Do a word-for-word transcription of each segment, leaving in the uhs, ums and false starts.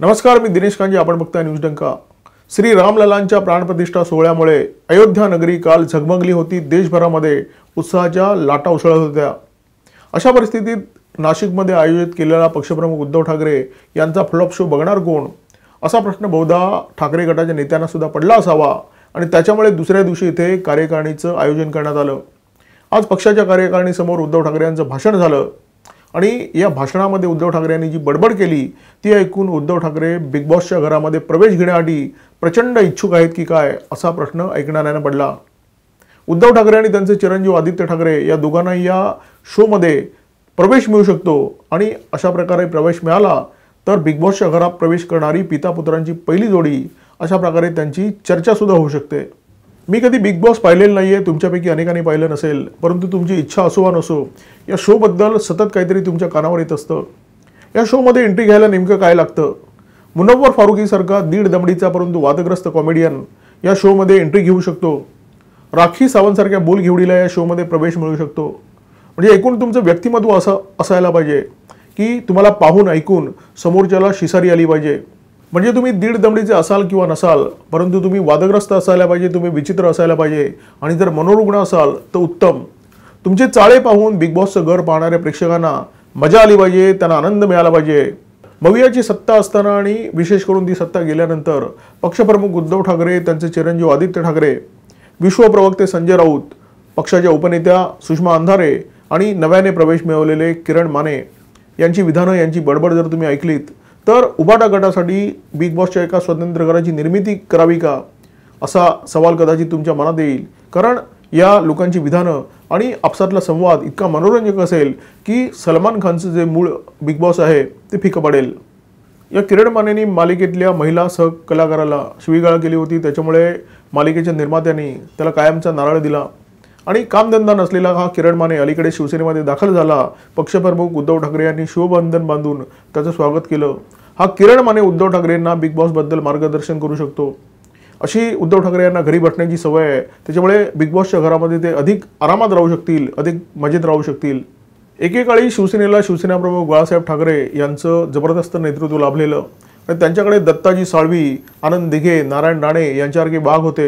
नमस्कार, मी दिनेश कांजी. आपण बघताय न्यूज डंका. श्री रामललांच्या प्राणप्रतिष्ठा सोहळ्यामुळे अयोध्या नगरी काल झगमगली होती. देशभरामध्ये उत्साहाच्या लाटा उसळत होत्या. अशा परिस्थितीत नाशिकमध्ये आयोजित केलेला पक्षप्रमुख उद्धव ठाकरे यांचा फ्लॉप शो बघणार कोण, असा प्रश्न बहुधा ठाकरे गटाच्या नेत्यांना सुद्धा पडला असावा आणि त्याच्यामुळे दुसऱ्या दिवशी इथे कार्यकारिणीचं आयोजन करण्यात आलं. आज पक्षाच्या कार्यकारिणीसमोर उद्धव ठाकरे यांचं भाषण झालं आणि या भाषणामध्ये उद्धव ठाकरे यांनी जी बडबड केली ती ऐकून उद्धव ठाकरे बिग बॉसच्या घरामध्ये प्रवेश घेण्यासाठी प्रचंड इच्छुक आहेत की काय, असा प्रश्न ऐकणाऱ्यांना पडला. उद्धव ठाकरे आणि त्यांचे चिरंजीव आदित्य ठाकरे या दोघांना या शोमध्ये प्रवेश मिळू शकतो आणि अशा प्रकारे प्रवेश मिळाला तर बिग बॉसच्या घरात प्रवेश करणारी पिता पुत्रांची पहिली जोडी, अशा प्रकारे त्यांची चर्चा सुद्धा होऊ शकते. मी कधी बिग बॉस पाहिलेलं नाहीये, तुमच्यापैकी अनेकांनी पाहिलं नसेल, परंतु तुमची इच्छा असो वा नसो या शोबद्दल सतत काहीतरी तुमच्या कानावर येत असतं. या शोमध्ये एंट्री घ्यायला नेमकं काय लागतं? मुनव्वर फारुकीसारखा दीड दमडीचा परंतु वादग्रस्त कॉमेडियन या शोमध्ये एंट्री घेऊ शकतो. राखी सावंतसारख्या बोलघेवडीला या शोमध्ये प्रवेश मिळू शकतो. म्हणजे एकूण तुमचं व्यक्तिमत्व असं असायला पाहिजे की तुम्हाला पाहून ऐकून समोरच्याला शिसारी आली पाहिजे. म्हणजे तुम्ही दीड दमडीचे असाल किंवा नसाल, परंतु तुम्ही वादग्रस्त असायला पाहिजे, तुम्ही विचित्र असायला पाहिजे आणि जर मनोरुग्ण असाल तर उत्तम. तुमचे चाळे पाहून बिग बॉसचं घर पाहणाऱ्या प्रेक्षकांना मजा आली पाहिजे, त्यांना आनंद मिळाला पाहिजे. मवियाची सत्ता असताना आणि विशेष करून ती सत्ता गेल्यानंतर पक्षप्रमुख उद्धव ठाकरे, त्यांचे चिरंजीव आदित्य ठाकरे, विश्वप्रवक्ते संजय राऊत, पक्षाच्या उपनेत्या सुषमा अंधारे आणि नव्याने प्रवेश मिळवलेले किरण माने यांची विधानं, यांची बडबड जर तुम्ही ऐकलीत तर उबाटा गटासाठी बिग बॉसच्या एका स्वतंत्र घराची निर्मिती करावी का, असा सवाल कदाचित तुमच्या मनात येईल. कारण या लोकांची विधानं आणि आपसातला संवाद इतका मनोरंजक असेल की सलमान खानचं जे मूळ बिग बॉस आहे ते फिकं पडेल. या किरण मानेनी मालिकेतल्या महिला सह कलाकाराला शिवीगाळ केली होती. त्याच्यामुळे मालिकेच्या निर्मात्यांनी त्याला कायमचा नारळ दिला आणि कामधंदा नसलेला हा किरण माने अलीकडे शिवसेनेमध्ये दाखल झाला. पक्षप्रमुख उद्धव ठाकरे यांनी शिवबंधन बांधून त्याचं स्वागत केलं. हा किरण माने उद्धव ठाकरेंना बिग बॉसबद्दल मार्गदर्शन करू शकतो. अशी उद्धव ठाकरे यांना घरी बसण्याची सवय आहे. त्याच्यामुळे बिग बॉसच्या घरामध्ये ते अधिक आरामात राहू शकतील, अधिक मजेत राहू शकतील. एकेकाळी शिवसेनेला शिवसेना प्रमुख बाळासाहेब ठाकरे यांचं जबरदस्त नेतृत्व लाभलेलं आणि त्यांच्याकडे दत्ताजी साळवी, आनंद दिघे, नारायण राणे यांच्यासारखे वाघ होते.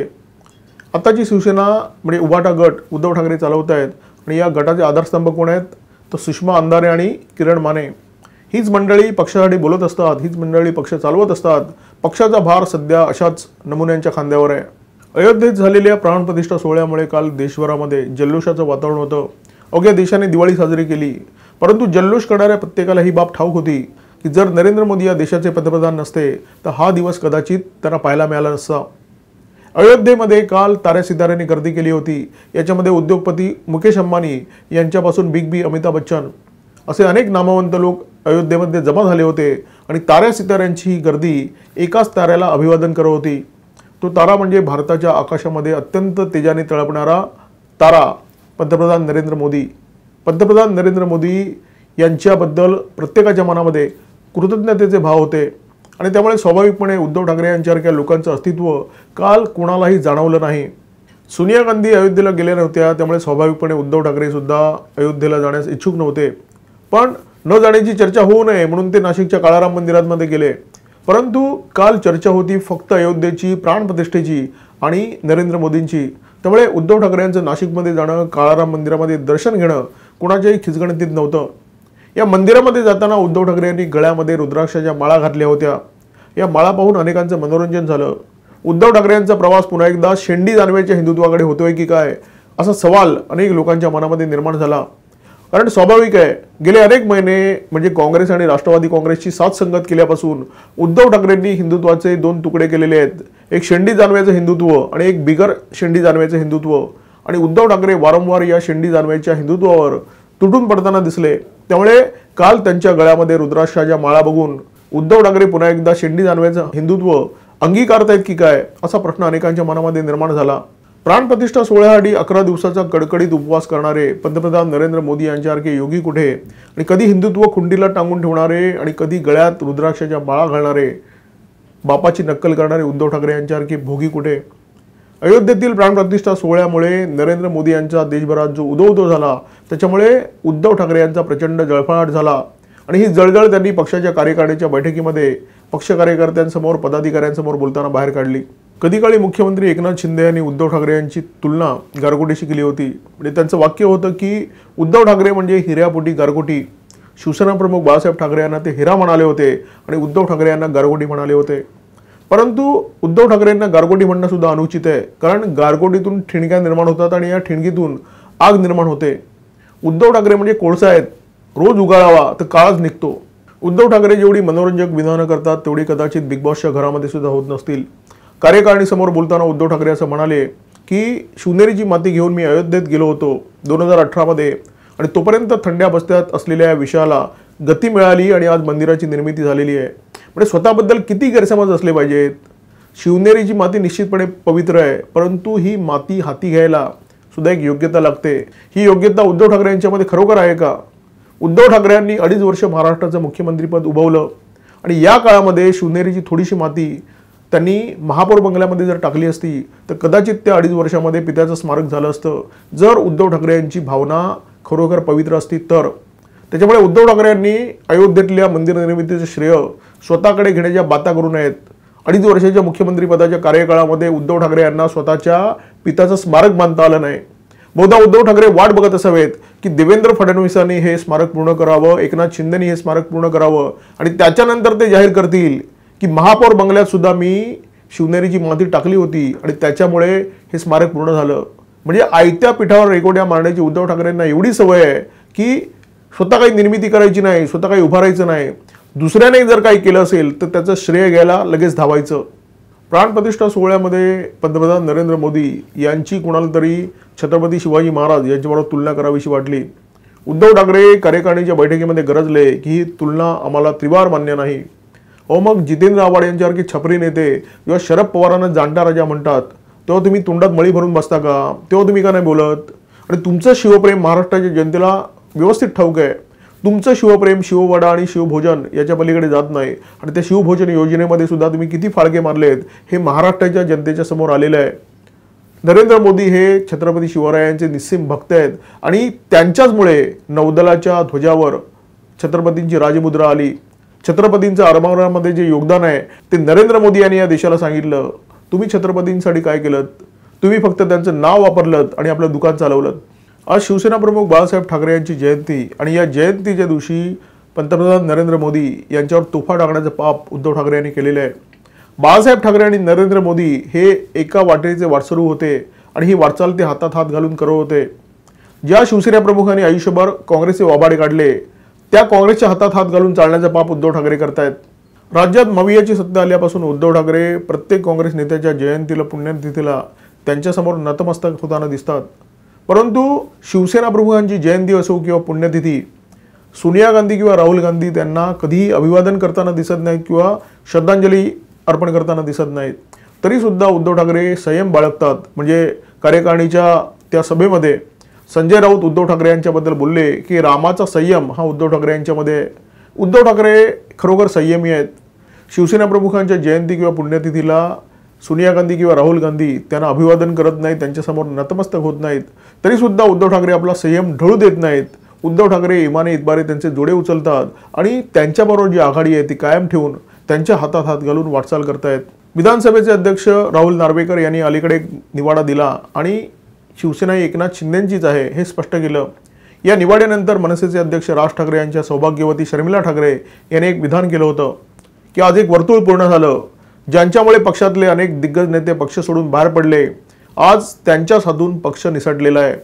आताची शिवसेना म्हणजे उबाटा गट उद्धव ठाकरे चालवत आहेत आणि या गटाचे आधारस्तंभ कोण आहेत तर सुषमा अंधारे आणि किरण माने. हीच मंडळी पक्षासाठी बोलत असतात, हीच मंडळी पक्ष चालवत असतात. पक्षाचा भार सध्या अशाच नमुन्यांच्या खांद्यावर आहे. अयोध्येत झालेल्या प्राणप्रतिष्ठा सोहळ्यामुळे काल देशभरामध्ये जल्लोषाचं वातावरण होतं. अवघ्या देशाने दिवाळी साजरी केली, परंतु जल्लोष करणाऱ्या प्रत्येकाला ही बाब ठाऊक होती की जर नरेंद्र मोदी या देशाचे पंतप्रधान नसते तर हा दिवस कदाचित त्यांना पाहायला मिळाला नसता. अयोध्येमध्ये काल ताऱ्या सिताऱ्यांनी गर्दी केली होती. याच्यामध्ये उद्योगपती मुकेश अंबानी यांच्यापासून बिग बी अमिताभ बच्चन असे अनेक नामवंत लोक अयोध्येमध्ये जमा झाले होते आणि ताऱ्या सिताऱ्यांची ही गर्दी एकाच ताऱ्याला अभिवादन करत होती. तो तारा म्हणजे भारताच्या आकाशामध्ये अत्यंत तेजाने तळपणारा तारा पंतप्रधान नरेंद्र मोदी. पंतप्रधान नरेंद्र मोदी यांच्याबद्दल प्रत्येकाच्या मनामध्ये कृतज्ञतेचे भाव होते आणि त्यामुळे स्वाभाविकपणे उद्धव ठाकरे यांच्यासारख्या लोकांचं अस्तित्व काल कोणालाही जाणवलं नाही. सोनिया गांधी अयोध्येला गेल्या नव्हत्या, त्यामुळे स्वाभाविकपणे उद्धव ठाकरे सुद्धा अयोध्येला जाण्यास इच्छुक नव्हते. पण न जाण्याची चर्चा होऊ नये म्हणून ते नाशिकच्या काळाराम मंदिरामध्ये गेले. परंतु काल चर्चा होती फक्त अयोध्येची, प्राणप्रतिष्ठेची आणि नरेंद्र मोदींची. त्यामुळे उद्धव ठाकरे यांचं नाशिकमध्ये जाणं, काळाराम मंदिरामध्ये दर्शन घेणं कोणाच्याही खिचगणतीत नव्हतं. या मंदिरामध्ये जाताना उद्धव ठाकरे यांनी गळ्यामध्ये रुद्राक्षाच्या माळा घातल्या होत्या. या माळा पाहून अनेकांचं मनोरंजन झालं. उद्धव ठाकरे यांचा प्रवास पुन्हा एकदा शेंडी जानवेच्या हिंदुत्वाकडे होतोय की काय, असा सवाल अनेक लोकांच्या मनामध्ये निर्माण झाला. कारण स्वाभाविक आहे, गेले अनेक महिने म्हणजे काँग्रेस आणि राष्ट्रवादी काँग्रेसची साथ संगत केल्यापासून उद्धव ठाकरेंनी हिंदुत्वाचे दोन तुकडे केलेले आहेत. एक शेंडी जानवेचं हिंदुत्व आणि एक बिगर शेंडी जानवेचं हिंदुत्व. आणि उद्धव ठाकरे वारंवार या शेंडी जानवेच्या हिंदुत्वावर तुटून पडताना दिसले. त्यामुळे काल त्यांच्या गळ्यामध्ये रुद्राक्षाच्या माळा बघून उद्धव ठाकरे पुन्हा एकदा शेंडी जानवेचं हिंदुत्व अंगीकारतायत की काय, असा प्रश्न अनेकांच्या मनामध्ये निर्माण झाला. प्राणप्रतिष्ठा सोहळ्यासाठी अकरा दिवसाचा कडकडीत उपवास करणारे पंतप्रधान नरेंद्र मोदी यांच्यासारखे योगी कुठे आणि कधी हिंदुत्व खुंडीला टांगून ठेवणारे आणि कधी गळ्यात रुद्राक्षाच्या माळा घालणारे, बापाची नक्कल करणारे उद्धव ठाकरे यांच्यासारखे भोगी कुठे. अयोध्येतील प्राणप्रतिष्ठा सोहळ्यामुळे नरेंद्र मोदी यांचा देशभरात जो उदोउदो झाला त्याच्यामुळे उद्धव ठाकरे यांचा प्रचंड जळफळाट झाला आणि ही जळजळ त्यांनी पक्षाच्या कार्यकारिणीच्या बैठकीमध्ये पक्ष कार्यकर्त्यांसमोर पदाधिकाऱ्यांसमोर बोलताना बाहेर काढली। कधी काळी मुख्यमंत्री एकनाथ शिंदे यांनी उद्धव ठाकरे यांची तुलना गारगोटीशी केली होती। म्हणजे त्यांचं वाक्य होतं की उद्धव ठाकरे म्हणजे हिऱ्यापोटी गारगोटी। शिवसेना प्रमुख बाळासाहेब ठाकरे यांना ते हिरा म्हणाले होते आणि उद्धव ठाकरे यांना गारगोटी म्हणाले होते। परंतु उद्धव ठाकरे यांना गारगोटी म्हणणं सुद्धा अनुचित आहे, कारण गारगोटीतून ठिणग्या निर्माण होतात आणि या ठिणगीतून आग निर्माण होते। उद्धव ठाकरे म्हणजे कोळसा आहेत, रोज उगाळावा तर काळच निघतो। उद्धव ठाकरे जेवढी मनोरंजक विधानं करतात तेवढी कदाचित बिग बॉसच्या घरामध्ये सुद्धा होत नसतील। कार्यकारिणीसमोर बोलताना उद्धव ठाकरे असं म्हणाले की शिवनेरीची माती घेऊन मी अयोध्येत गेलो होतो दोन हजार अठरा मध्ये आणि तोपर्यंत थंड्या बस्त्यात असलेल्या या विषयाला गती मिळाली आणि आज मंदिराची निर्मिती झालेली आहे। म्हणजे स्वतःबद्दल किती गैरसमज असले पाहिजेत। शिवनेरीची माती निश्चितपणे पवित्र आहे, परंतु ही माती हाती घ्यायला सुद्धा एक योग्यता लागते। ही योग्यता उद्धव ठाकरे यांच्यामध्ये खरोखर आहे का? उद्धव ठाकरे यांनी अडीच वर्ष महाराष्ट्राचं मुख्यमंत्रीपद उभवलं आणि या काळामध्ये शिवनेरीची थोडीशी माती त्यांनी महापौर बंगल्यामध्ये जर टाकली असती तर कदाचित त्या अडीच वर्षामध्ये पित्याचं स्मारक झालं असतं, जर उद्धव ठाकरे यांची भावना खरोखर पवित्र असती तर। त्याच्यामुळे उद्धव ठाकरे यांनी अयोध्येतल्या मंदिर निर्मितीचं श्रेय स्वतःकडे घेण्याच्या बाता करू नयेत। अडीच वर्षाच्या मुख्यमंत्रीपदाच्या कार्यकाळामध्ये उद्धव ठाकरे यांना स्वतःच्या पित्याचं स्मारक बांधता आलं नाही। बहुधा उद्धव ठाकरे वाट बघत असावेत की देवेंद्र फडणवीसांनी हे स्मारक पूर्ण करावं, एकनाथ शिंदेनी हे स्मारक पूर्ण करावं आणि त्याच्यानंतर ते जाहीर करतील की महापौर बंगल्यात सुद्धा मी शिवनेरीची माती टाकली होती आणि त्याच्यामुळे हे स्मारक पूर्ण झालं। म्हणजे आयत्या पिठावर रेकोड्या मारण्याची उद्धव ठाकरेंना एवढी सवय आहे की स्वतः काही निर्मिती करायची नाही, स्वतः काही उभारायचं नाही, दुसऱ्याने जर काही केलं असेल तर त्याचं श्रेय घ्यायला लगेच धावायचं। प्राणप्रतिष्ठा सोहळ्यामध्ये पंतप्रधान नरेंद्र मोदी यांची कोणाला तरी छत्रपती शिवाजी महाराज यांच्याबरोबर तुलना करावीशी वाटली। उद्धव ठाकरे कार्यकारिणीच्या बैठकीमध्ये गरजले की ही तुलना आम्हाला त्रिवार मान्य नाही। अहो मग जितेंद्र आव्हाड यांच्यासारखे छपरी नेते किंवा शरद पवारांना जाणता राजा म्हणतात तेव्हा तुम्ही तोंडात मळी भरून बसता का? तेव्हा तुम्ही का नाही बोलत? आणि तुमचं शिवप्रेम महाराष्ट्राच्या जनतेला व्यवस्थित ठाऊक आहे। तुमचं शिवप्रेम शिववडा आणि शिवभोजन याच्या पलीकडे जात नाही आणि त्या शिवभोजन योजनेमध्ये सुद्धा तुम्ही किती फाळके मारलेत हे महाराष्ट्राच्या जनतेच्या समोर आलेलं आहे। नरेंद्र मोदी हे छत्रपती शिवरायांचे निस्सीम भक्त आहेत आणि त्यांच्याचमुळे नौदलाच्या ध्वजावर छत्रपतींची राजमुद्रा आली। छत्रपतींचं आरमारामध्ये जे योगदान आहे ते नरेंद्र मोदी यांनी या देशाला सांगितलं। तुम्ही छत्रपतींसाठी काय केलं? तुम्ही फक्त त्यांचं नाव वापरलं आणि आपलं दुकान चालवलं। आज शिवसेना प्रमुख बाळासाहेब ठाकरे यांची जयंती आणि या जयंतीच्या दिवशी पंतप्रधान नरेंद्र मोदी यांच्यावर तोफा टाकण्याचं पाप उद्धव ठाकरे यांनी केलेलं आहे। बाळासाहेब ठाकरे आणि नरेंद्र मोदी हे एका वाटेचे वाटसरू होते आणि ही वाटचाल ते हातात हात घालून करत होते। ज्या शिवसेना प्रमुखांनी आयुष्यभर काँग्रेसचे वाभाडे काढले त्या काँग्रेसच्या हातात हात घालून चालण्याचं पाप उद्धव ठाकरे करतायत। राज्यात मवियाची सत्ता आल्यापासून उद्धव ठाकरे प्रत्येक काँग्रेस नेत्याच्या जयंतीला पुण्यतिथीला त्यांच्यासमोर नतमस्तक होताना दिसतात, परंतु शिवसेना प्रमुखांची जयंती असो किंवा पुण्यतिथी सोनिया गांधी किंवा राहुल गांधी त्यांना कधीही अभिवादन करताना दिसत नाहीत किंवा श्रद्धांजली अर्पण करताना दिसत नाहीत। तरी सुद्धा उद्धव ठाकरे संयम बाळगतात। म्हणजे कार्यकारिणीच्या त्या सभेमध्ये संजय राऊत उद्धव ठाकरे यांच्याबद्दल बोलले की रामाचा संयम हा उद्धव ठाकरे यांच्यामध्ये। उद्धव ठाकरे खरोखर संयमी आहेत। शिवसेना प्रमुखांच्या जयंती किंवा पुण्यतिथीला सोनिया गांधी किंवा राहुल गांधी त्यांना अभिवादन करत नाहीत, त्यांच्यासमोर नतमस्तक होत नाहीत, तरी सुद्धा उद्धव ठाकरे आपला संयम ढळू देत नाहीत। उद्धव ठाकरे इमाने इतबारे त्यांचे जोडे उचलतात आणि त्यांच्याबरोबर जी आघाडी आहे ती कायम ठेवून त्यांच्या हातात हात घालून वाटचाल करतायत। विधानसभेचे अध्यक्ष राहुल नार्वेकर यांनी अलीकडे निवाडा दिला आणि शिवसेना ही एकनाथ शिंदेंचीच आहे हे स्पष्ट केलं। या निवाड्यानंतर मनसेचे अध्यक्ष राज ठाकरे यांच्या सौभाग्यवती शर्मिला ठाकरे यांनी एक विधान केलं होतं की आज एक वर्तुळ पूर्ण झालं। ज्यांच्यामुळे पक्षातले अनेक दिग्गज नेते पक्ष सोडून बाहेर पडले, आज त्यांच्याच हातून पक्ष निसटलेला आहे।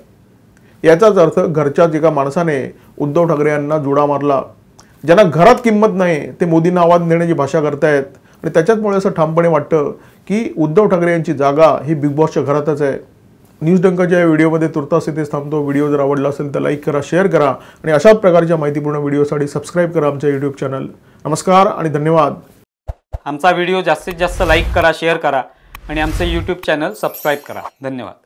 याचाच अर्थ घरच्याच एका माणसाने उद्धव ठाकरे यांना जुडा मारला। ज्यांना घरात किंमत नाही ते मोदींना आवाज देण्याची भाषा करतायत आणि त्याच्याचमुळे असं ठामपणे वाटतं की उद्धव ठाकरे यांची जागा ही बिग बॉसच्या घरातच आहे। न्यूज डंकाच्या या व्हिडिओमध्ये तुर्तास इथेच थांबतो। व्हिडिओ जर आवडला असेल तर लाईक करा, शेअर करा आणि अशाच प्रकारच्या माहितीपूर्ण व्हिडिओसाठी सबस्क्राईब करा आमच्या यूट्यूब चॅनल। नमस्कार आणि धन्यवाद। आमचा व्हिडिओ जास्तीत जास्त लाईक करा, शेअर करा आणि आमचे यूट्यूब चॅनल सबस्क्राईब करा। धन्यवाद।